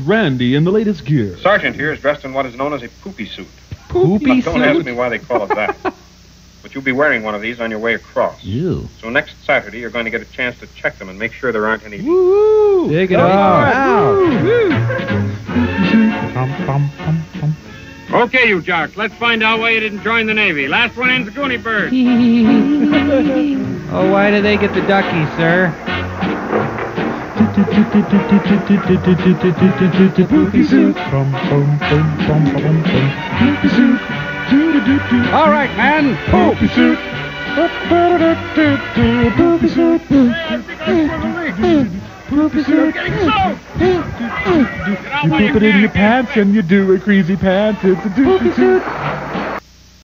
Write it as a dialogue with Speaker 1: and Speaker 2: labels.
Speaker 1: randy in the latest gear.
Speaker 2: Sergeant here is dressed in what is known as a poopy suit.
Speaker 1: Poopy
Speaker 2: Don't ask me why they call it that. But you'll be wearing one of these on your way across.
Speaker 1: Ew.
Speaker 2: So next Saturday, you're going to get a chance to check them and make sure there aren't any...
Speaker 1: Woo!
Speaker 3: Dig it out.
Speaker 4: Okay, you jocks, let's find out why you didn't join the Navy. Last one in's a Goonie bird.
Speaker 3: Oh, why do they get the ducky, sir?
Speaker 1: Poopy Suit. Poopy Suit.
Speaker 4: All right, man.
Speaker 1: Poopy Suit. Poopy Suit. Poopy Suit. You poop it in your pants and you do a crazy pants. It's a Poopy Suit.